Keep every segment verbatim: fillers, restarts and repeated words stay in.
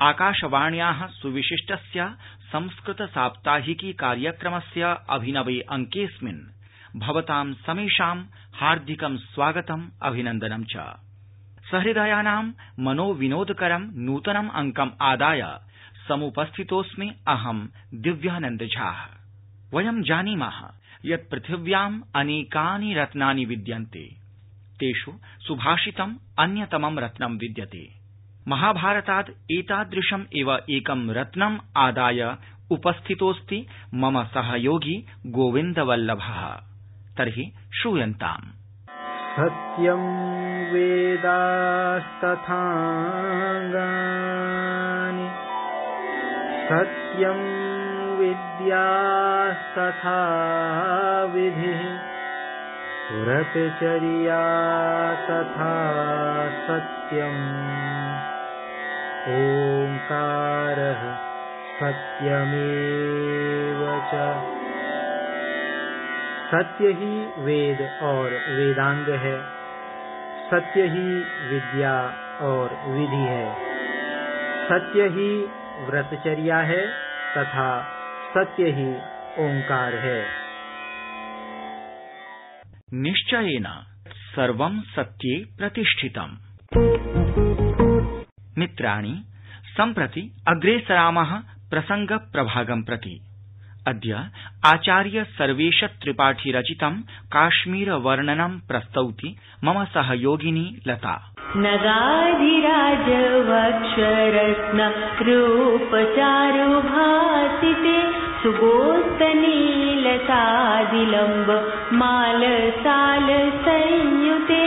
आकाशवाण्याः सुविशिष्टस्य संस्कृत साप्ताहिकी कार्यक्रमस्य अभिनवे अंकेऽस्मिन् भवतां समेषां हार्दिकं स्वागतम् अभिनन्दनं च। सहृदयानां मनोविनोदकरं नूतनम् अंकम् आदाय समुपस्थितोऽस्मि अहं दिव्यानन्द झा। वयं जानीमः यत् पृथिव्याम् अनेकानि रत्नानि विद्यन्ते, तेषु सुभाषितम् अन्यतमं रत्नं विद्यते। महाभारतात् एतादृशम् एव एकं रत्नम् आदाय उपस्थितोऽस्ति मम सहयोगी गोविन्दवल्लभः। तर्हि श्रूयन्ताम्। सत्यं वेदास्तथाङ्गानि सत्यं विद्यास्तथा विधिः व्रतचर्या तथा सत्यम् ओंकारः सत्यमेव च। सत्य ही वेद और वेदांग है, सत्य ही विद्या और विधि है, सत्य ही व्रतचर्या है तथा सत्य ही ओंकार है। निश्चयेन सर्वं सत्ये प्रतिष्ठितम्। मित्राणि, सम्प्रति अग्रेसरामः प्रसंग प्रभागं प्रति। अद्य आचार्य सर्वेश त्रिपाठी रचितं काश्मीर वर्णनं प्रस्तौति मम सहयोगिनी लता। नगाधिराज वक्षरत्न रूपचारु भासिते सुगोस्तनीलतादिलम्ब मालसाल संयुते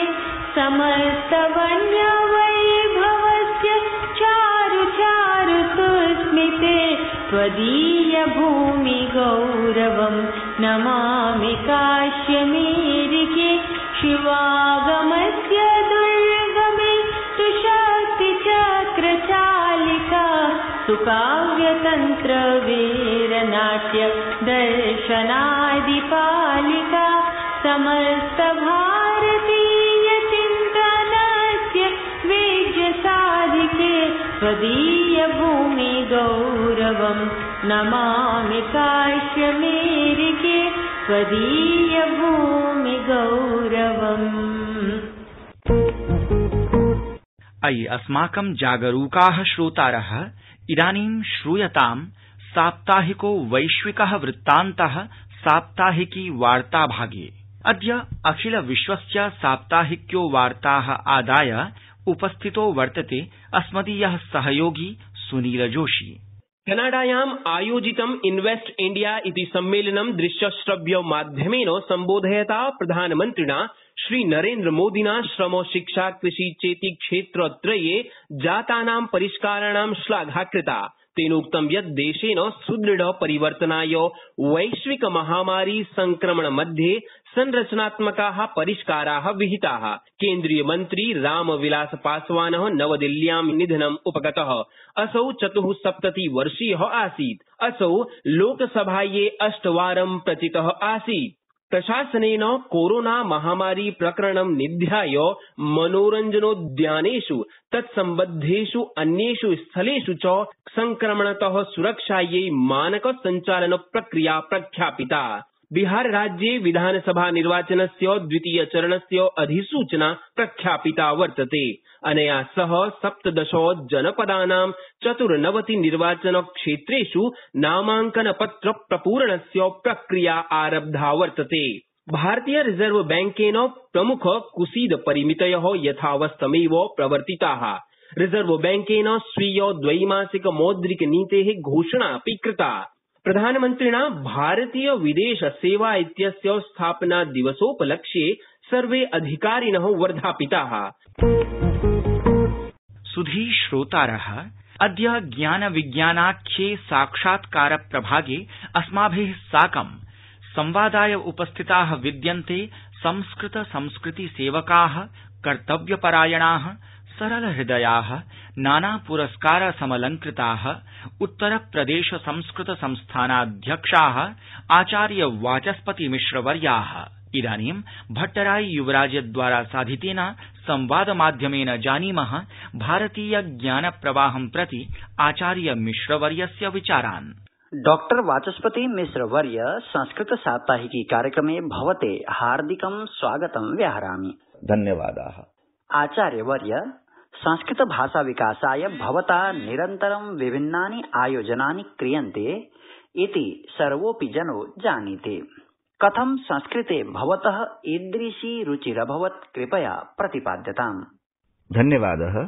समस्तवन्यवैभवस्य चारु चारु सुस्मिते त्वदीय भूमि गौरवं नमामि काश्मीरिके शिवागमस्य दुर्गमे तु शक्ति चक्रचालिका सुकाव्यतन्त्र वीरनाट्य दर्शनादिपालिका समस्त भारतीय चिन्तनस्य वेद्य साधिके त्वदीय भूमि गौरवं नमामि काश्मीरिके त्वदीय भूमि गौरवम्। अयि अस्माकं जागरूकाः श्रोतारः, इदानीं श्रूयतां साप्ताहिको वैश्विकः वृत्तान्तः साप्ताहिकी वार्ताभागे। अद्य अखिल विश्वस्य साप्ताहिक्यो वार्ताः आदाय उपस्थितो वर्तते अस्मदीयः सहयोगी सुनील जोशी। कनाडायाम् आयोजितं इन्वेस्ट इंडिया इति सम्मेलनं दृश्यश्रव्य माध्यमेन सम्बोधयता प्रधानमन्त्रिणा श्री नरेन्द्र मोदिना श्रम शिक्षा कृषि चेति क्षेत्रत्रये जातानां परिष्काराणां श्लाघा कृता। तेनोक्तं यत् देशेन सुदृढ परिवर्तनाय वैश्विक महामारी संक्रमण मध्ये संरचनात्मकाः परिष्काराः विहिताः। केन्द्रीय मन्त्री रामविलास पासवानः नवदिल्ल्यां निधनम् उपगतः। असौ चतुःसप्तति वर्षीयः आसीत्। असौ लोकसभायै अष्टवारं प्रचितः आसीत्। प्रशासनेन कोरोना महामारी प्रकरणं निध्याय मनोरञ्जनोद्यानेषु तत्सम्बद्धेषु अन्येषु स्थलेषु च संक्रमणतः सुरक्षायै मानक संचालन प्रक्रिया प्रख्यापिता। बिहार राज्ये विधानसभा निर्वाचनस्य द्वितीय चरणस्य अधिसूचना प्रख्यापिता वर्तते। अनया सह सप्तदश जनपदानां चतुर्नवति निर्वाचन क्षेत्रेषु नामांकन पत्र प्रपूरणस्य प्रक्रिया आरब्धा वर्तते। भारतीय रिजर्व बैंकेन प्रमुख कुसीद परिमितयः यथावस्थमेव प्रवर्तिताः। रिजर्व बैंकेन स्वीय द्वैमासिक मौद्रिक नीतेः घोषणा अपि कृता। प्रधानमन्त्रिणा भारतीय विदेश सेवा इत्यस्य स्थापना दिवसोपलक्ष्ये सर्वे अधिकारिणः वर्धापिताः। सुधी श्रोतारः, अद्य ज्ञान विज्ञानाख्ये साक्षात्कार प्रभागे अस्माभिः साकं संवादाय उपस्थिताः विद्यन्ते संस्कृत संस्कृति सेवकाः, कर्तव्यपरायणाः, सरल हृदयाः, नाना पुरस्कार समलंकृताः उत्तर प्रदेश संस्कृत संस्थानाध्यक्षाः आचार्य वाचस्पति मिश्रवर्याः। इदानीं भट्टराई युवराज द्वारा साधितेन संवाद माध्यमेन जानीमः भारतीय ज्ञान प्रवाहं प्रति आचार्य मिश्रवर्यस्य विचारान्। डॉक्टर वाचस्पति मिश्रवर्य संस्कृत साप्ताहिकी कार्यक्रमे भवते हार्दिकं स्वागतं व्याहरामि। धन्यवादाः। आचार्यवर्य, संस्कृत भाषा विकासाय भवता निरन्तरं विभिन्नानि आयोजनानि क्रियन्ते इति सर्वोऽपि जनो जानीते। कथं संस्कृते भवतः ईदृशी रुचिरभवत्, कृपया प्रतिपाद्यताम्। धन्यवादः।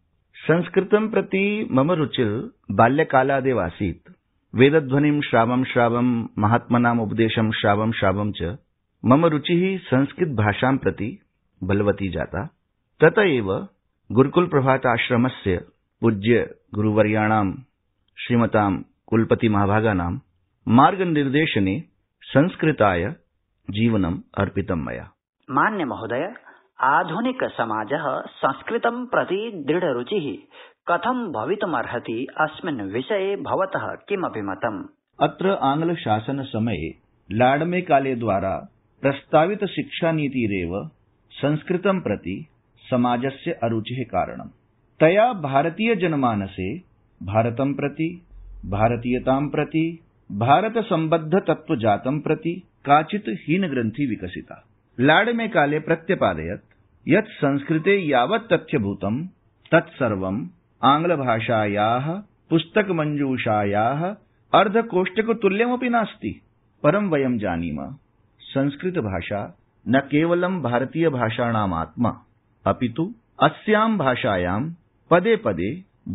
संस्कृतं प्रति मम रुचिर बाल्यकालादेव आसीत्। वेदध्वनिं श्रावं श्रावं महात्मनाम् उपदेशं श्रावं श्रावं च मम रुचिः संस्कृत भाषां प्रति बलवती जाता। तत एव गुरुकुल प्रभात आश्रमस्य पूज्य गुरुवर्याणां श्रीमतां कुलपति महाभागानां मार्गनिर्देशने संस्कृताय जीवनम् अर्पितं मया। मान्य महोदय, आधुनिक समाजः संस्कृतं प्रति दृढरुचिः कथं भवितुमर्हति, अस्मिन् विषये भवतः किमपि मतम्? अत्र आंग्ल शासन समये लाडमे काले द्वारा प्रस्तावित शिक्षानीतिरेव संस्कृतं प्रति समाजस्य अरुचिः कारणम्। तया भारतीय जनमानसे भारतं प्रति, भारतीयतां प्रति, भारत सम्बद्ध तत्त्वजातं प्रति काचित् हीनग्रन्थि विकसिता। लाडमे काले प्रत्यपादयत् यत् संस्कृते यावत् तथ्यभूतं तत्सर्वम् आंग्लभाषायाः पुस्तकमञ्जूषायाः अर्धकोष्टकतुल्यमपि नास्ति। परं वयं जानीमः, संस्कृतभाषा न केवलं भारतीयभाषाणाम् आत्मा, अपितु अस्यां भाषायां पदे पदे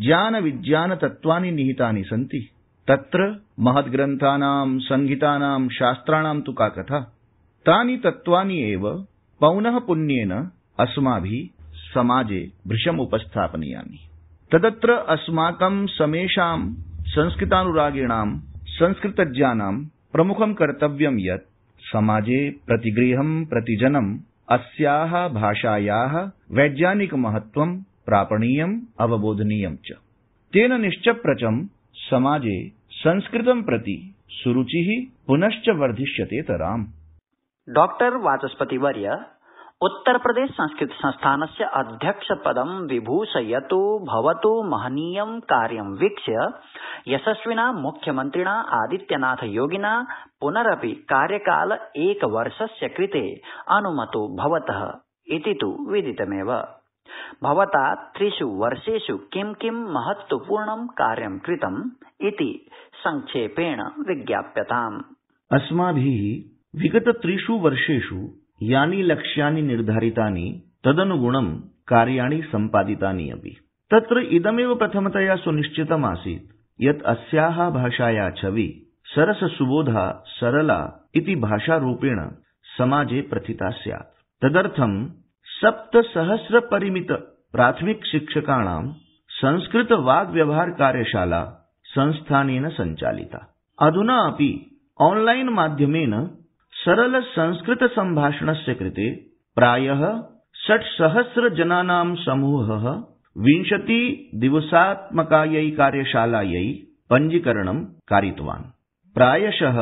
ज्ञानविज्ञानतत्त्वानि निहितानि सन्ति। तत्र महद्ग्रन्थानां, संहितानां, शास्त्राणां तु का कथा। तानि तत्त्वानि एव पौनः पुन्येन अस्माभिः समाजे भृशम् उपस्थापनीयानि। तदत्र अस्माकं समेषां संस्कृतानुरागिणां, संस्कृतज्ञानां प्रमुखं कर्तव्यं यत् समाजे प्रतिगृहं प्रतिजनम् अस्याः भाषायाः वैज्ञानिक महत्त्वं प्रापणीयम्, अवबोधनीयं च। तेन निश्चप्रचं समाजे संस्कृतं प्रति सुरुचिः पुनश्च वर्धिष्यतेतराम्। डॉक्टर वाचस्पतिवर्य, उत्तर प्रदेश संस्कृत संस्थानस्य अध्यक्षपदं विभूषयतो भवतो महनीयं कार्यं वीक्ष्य यशस्विना मुख्यमन्त्रिणा आदित्यनाथ योगिना पुनरपि कार्यकाल एकवर्षस्य कृते अनुमतो भवतः इति तु विदितमेव। भवता त्रिषु वर्षेषु किं किं महत्वपूर्णं कार्यं कृतम् इति संक्षेपेण विज्ञाप्यताम्। अस्माभिः विगत त्रिषु वर्षेषु यानि लक्ष्यानि निर्धारितानि तदनुगुणं कार्याणि सम्पादितानि अपि। तत्र इदमेव प्रथमतया सुनिश्चितमासीत् यत् अस्याः भाषाया छवि सरससुबोधा सरला इति भाषारूपेण समाजे प्रथिता स्यात्। तदर्थं सप्तसहस्र परिमित प्राथमिक शिक्षकाणां संस्कृत वाग्व्यवहार कार्यशाला संस्थानेन सञ्चालिता। अधुना अपि ऑनलाइन माध्यमेन सरल संस्कृत संभाषणस्य कृते प्रायः षट्सहस्र जनानां समूहः विंशति दिवसात्मकायै कार्यशालायै पञ्जीकरणं कारितवान्। प्रायशः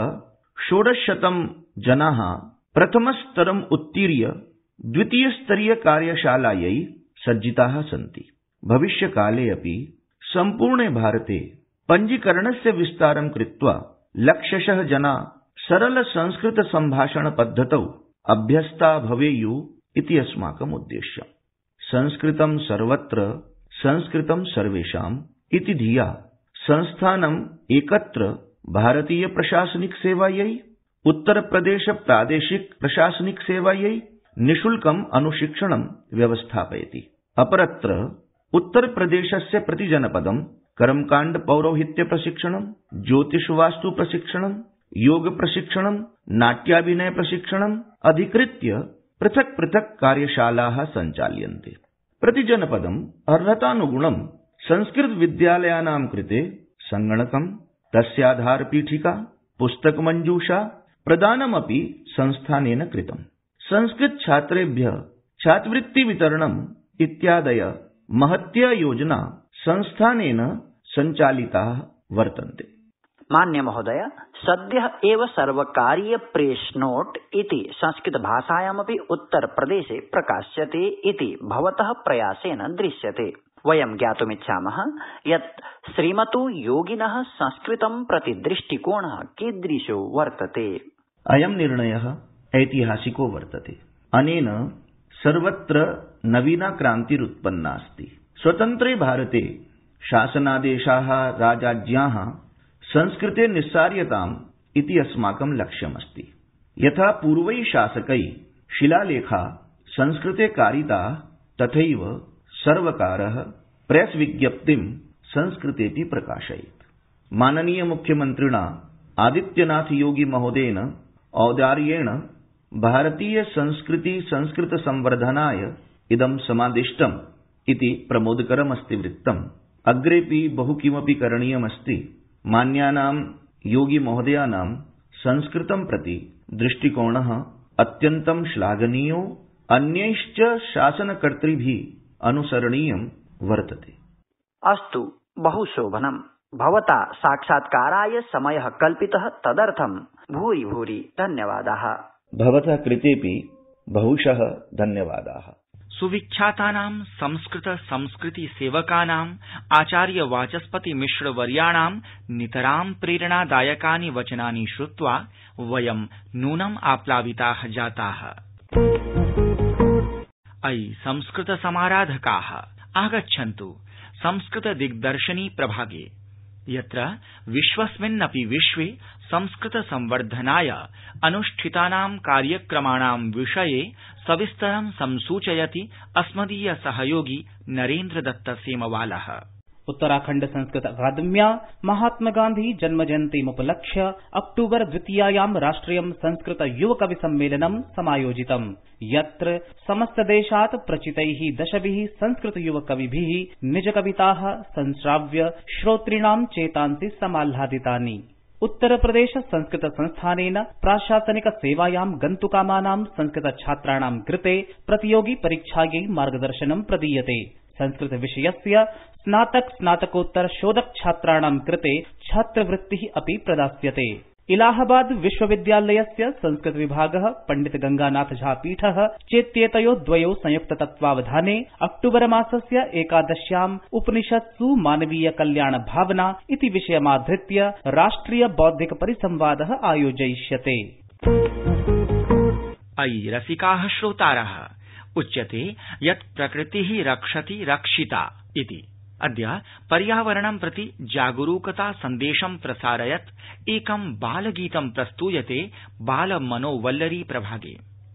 षोडशशतं जनाः प्रथमस्तरम् उत्तीर्य द्वितीयस्तरीय कार्यशालायै सज्जिताः सन्ति। भविष्यकाले अपि सम्पूर्णे भारते पञ्जीकरणस्य विस्तारं कृत्वा लक्षशः जना सरल संस्कृत संभाषण पद्धतौ अभ्यस्ता भवेयुः इति अस्माकम् उद्देश्यम्। संस्कृतं सर्वत्र, संस्कृतं सर्वेषाम् इति धिया संस्थानम् एकत्र भारतीय प्रशासनिक सेवायै, उत्तर प्रदेश प्रादेशिक प्रशासनिक सेवायै निःशुल्कम् अनुशिक्षणं व्यवस्थापयति। अपरत्र उत्तर प्रदेशस्य प्रतिजनपदं कर्मकाण्ड पौरोहित्य प्रशिक्षणं, ज्योतिष वास्तु प्रशिक्षणं, योग प्रशिक्षणं, नाट्याभिनय प्रशिक्षणम् अधिकृत्य पृथक् पृथक् कार्यशालाः सञ्चाल्यन्ते। प्रतिजनपदम् अर्हतानुगुणं संस्कृत विद्यालयानां कृते सङ्गणकं, तस्याधारपीठिका, पुस्तकमञ्जूषा प्रदानमपि संस्थानेन कृतम्। संस्कृत छात्रेभ्यः छात्रवृत्ति वितरणम् इत्यादय महत्या योजना संस्थानेन सञ्चालिताः वर्तन्ते। मान्य महोदय, सद्यः एव सर्वकारीय प्रेस नोट इति संस्कृत भाषायामपि उत्तर प्रदेशे प्रकाश्यते इति भवतः प्रयासेन दृश्यते। वयं ज्ञातुमिच्छामः यत् श्रीमतो योगिनः संस्कृतं प्रति दृष्टिकोणः कीदृशो वर्तते। अयं निर्णयः ऐतिहासिको वर्तते। अनेन सर्वत्र नवीना क्रान्तिरुत्पन्ना अस्ति। स्वतन्त्रे भारते शासनादेशाः राजाज्ञाः संस्कृते निस्सार्यताम् इति अस्माकं लक्ष्यमस्ति। यथा पूर्वैः शासकैः शिलालेखा संस्कृते कारिताः तथैव सर्वकारः प्रेस विज्ञप्तिं संस्कृतेति प्रकाशयेत्। माननीय मुख्यमन्त्रिणा आदित्यनाथ योगी महोदयेन औदार्येण भारतीय संस्कृति संस्कृत संवर्धनाय इदं समादिष्टम् इति प्रमोदकरमस्ति वृत्तम्। अग्रेपि बहु किमपि करणीयमस्ति। मान्यानां योगी महोदयानां संस्कृतं प्रति दृष्टिकोणः अत्यन्तं श्लाघनीयो अन्यैश्च शासनकर्तृभिः अनुसरणीयं वर्तते। अस्तु, बहु शोभनम्। भवता साक्षात्काराय समयः कल्पितः, तदर्थं भूरि भूरि धन्यवादाः। भवतः कृतेपि बहुशः धन्यवादाः। सुविख्यातानां संस्कृत संस्कृति सेवकानाम् आचार्य वाचस्पति मिश्र वर्याणां नितरां प्रेरणादायकानि वचनानि श्रुत्वा वयं नूनम् आप्लाविताः जाताः। अयि संस्कृत समाराधकाः, आगच्छन्तु संस्कृत दिग्दर्शनी प्रभागे, यत्र विश्वस्मिन्नपि विश्वे संस्कृत संवर्धनाय अनुष्ठितानां कार्यक्रमाणां विषये सविस्तरं संसूचयति अस्मदीय सहयोगी नरेन्द्र दत्त सेमवालः। उत्तराखण्ड संस्कृत अकादम्या महात्मा गांधी जन्म जयन्तीमुपलक्ष्य अक्टूबर द्वितीयायां राष्ट्रियं संस्कृत युव कवि सम्मेलनं समायोजितम्, यत्र समस्त देशात् प्रचितैः दशभिः संस्कृत युव कविभिः निज कविताः संश्राव्य श्रोतॄणां चेतांसि समाह्लादितानि। उत्तर प्रदेश संस्कृत संस्थानेन प्राशासनिक सेवायां गन्तुकामानां संस्कृत छात्राणां कृते प्रतियोगि परीक्षायै मार्गदर्शनं प्रदीयते। संस्कृत विषयस्य स्नातक स्नातकोत्तर शोधक छात्राणां कृते छात्रवृत्तिः अपि प्रदास्यते। इलाहाबाद विश्वविद्यालयस्य संस्कृत विभागः पण्डित गंगानाथ झा पीठः चेत्येतयो द्वयो संयुक्त तत्त्वावधाने अक्टूबर मासस्य एकादश्याम् उपनिषत्सु मानवीय कल्याण भावना इति विषयमाधृत्य राष्ट्रिय बौद्धिक परिसंवादः आयोजयिष्यते। अयि रसिकाः श्रोतारः, उच्यते यत् प्रकृतिः रक्षति रक्षिता इति। अद्य पर्यावरणं प्रति जागरूकता सन्देशं प्रसारयत् एकं बालगीतं प्रस्तूयते बालमनोवल्लरी प्रभागे।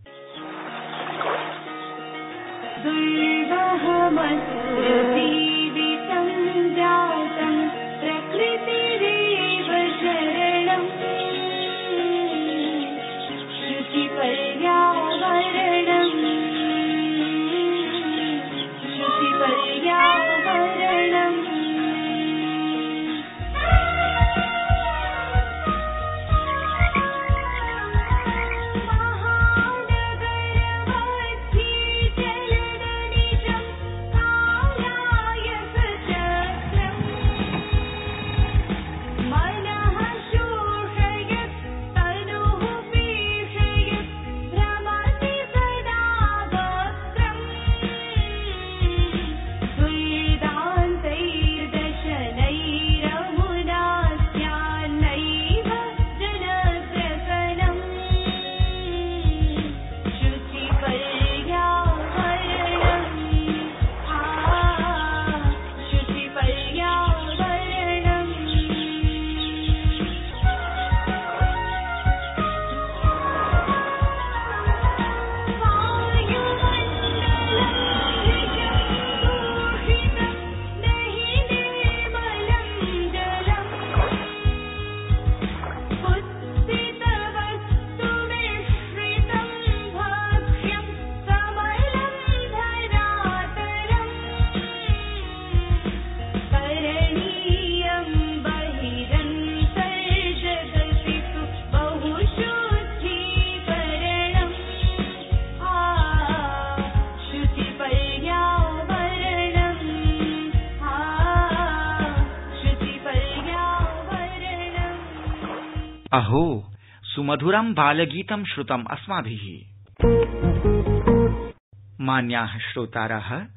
अहो, सुमधुरं बालगीतं श्रुतम् अस्माभिः। मान्याः श्रोतारः,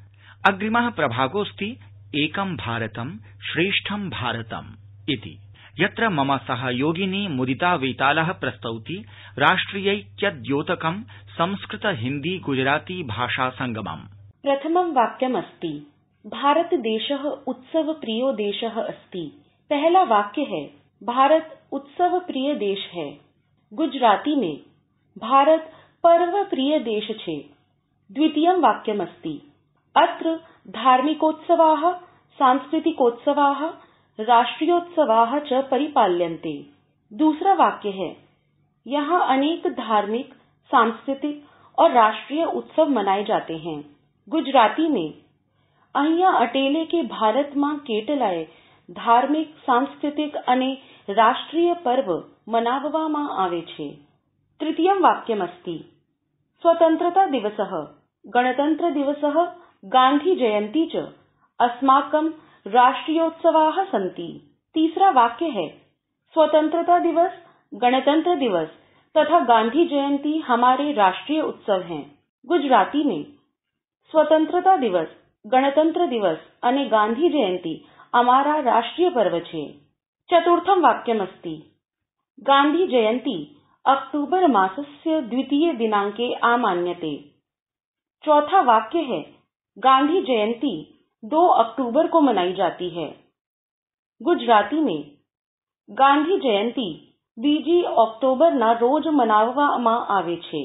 अग्रिमः प्रभागोऽस्ति एकं भारतं श्रेष्ठं भारतम् इति, यत्र मम सहयोगिनी मुदिता वेतालः प्रस्तौति राष्ट्रियैक्यद्योतकं संस्कृत हिन्दी गुजराती भाषा संगमम्। प्रथमं वाक्यमस्ति भारत देशः उत्सव प्रियो देशः अस्ति। पहला वाक्य है भारत उत्सव प्रिय देश है। गुजराती में भारत पर्व प्रिय देश छे। द्वितीयं वाक्यमस्ति अत्र धार्मिकोत्सवाः सांस्कृतिकोत्सवाः राष्ट्रियोत्सवाः च परिपाल्यन्ते। दूसरा वाक्य है यहाँ अनेक धार्मिक सांस्कृतिक और राष्ट्रीय उत्सव मनाए जाते हैं। गुजराती में અહીંયા અટેલે કે ભારતમાં કેટલાય ધાર્મિક સાંસ્કૃતિક અને રાષ્ટ્રીય પર્વ મનાવવામાં આવે છે। તૃતીયં વાક્યમસ્તિ स्वतंत्रता दिवसः गणतंत्र दिवसः गांधी जयंती च अस्माकं राष्ट्रियोत्सवाः सन्ति। तीसरा वाक्य है स्वतंत्रता दिवस गणतंत्र दिवस तथा गांधी जयंती हमारे राष्ट्रीय उत्सव हैं। गुजराती में स्वतंत्रता दिवस गणतंत्र दिवस અને ગાંધી જયંતી અમારા રાષ્ટ્રીય પર્વ છે। ચતુર્થમ વાક્યમસ્તિ ગાંધી જયંતી अक्टूबर मासस्य द्वितीय दिनांके आमान्यते। चौथा वाक्य है गांधी जयंती दो अक्टूबर को मनाई जाती है। गुजराती में गांधी जयंती बीजी ऑक्टोबरना रोज मनाववामां आवे छे।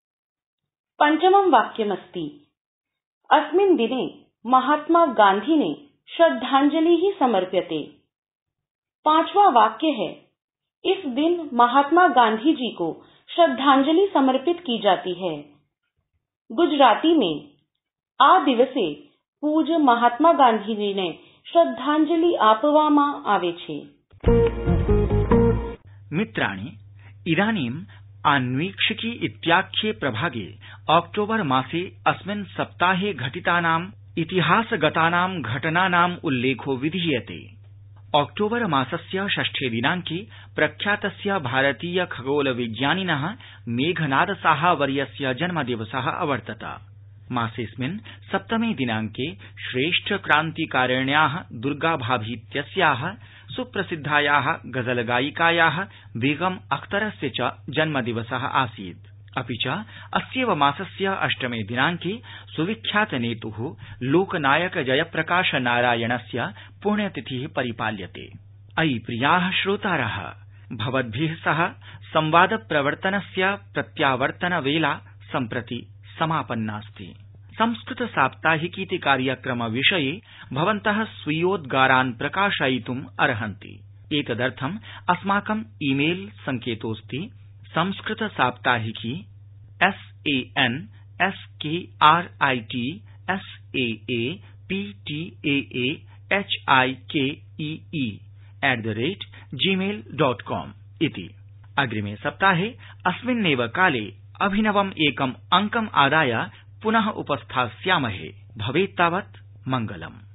पंचमं वाक्यमस्ति अस्मिन् दिने महात्मा गांधी ने श्रद्धांजलि ही समर्प्यते। पांचवा वाक्य है इस दिन महात्मा गांधी जी को श्रद्धांजलि समर्पित की जाती है। गुजराती में आ दिवसे पूज्य महात्मा गांधी जी ने श्रद्धांजलि आपवामां आवे छे। मित्राणि, इदानीम् आन्वीक्षिकी इत्याख्ये प्रभागे अक्टोबर मासे अस्मिन् सप्ताहे घटितानाम् इतिहासगतानां घटनानाम् उल्लेखो विधीयते। अक्टोबर मासस्य षष्ठे दिनांके प्रख्यातस्य भारतीय खगोल विज्ञानिनः मेघनाद साहावर्यस्य जन्मदिवसः अवर्तत। मासेऽस्मिन् सप्तमे दिनांके श्रेष्ठ क्रान्तिकारिण्याः दुर्गाभाभीत्यस्याः सुप्रसिद्धायाः गजल गायिकायाः बेगम अख्तरस्य च जन्मदिवसः आसीत्। अपि च अस्यैव मासस्य अष्टमे दिनांके सुविख्यात नेतुः लोकनायक जयप्रकाश नारायणस्य पुण्यतिथिः परिपाल्यते। अयि प्रियाः श्रोतारः, भवद्भिः सह संवाद प्रवर्तनस्य प्रत्यावर्तन वेला सम्प्रति समापन्नास्ति। संस्कृत साप्ताहिकीति कार्यक्रम विषये भवन्तः स्वीयोद्गारान् प्रकाशयितुम् अर्हन्ति। एतदर्थम् अस्माकम् ईमेल सङ्केतोऽस्ति Sanskrit Saptahiki S A N S K R I T S A A P T A A H I K E E at the rate Gmail dot com इति। अग्रिमे सप्ताहे अस्मिन्नेव काले अभिनवम् एकम् अङ्कम् आदाय पुनः उपस्थास्यामहे। भवेत्तावत् मङ्गलम्।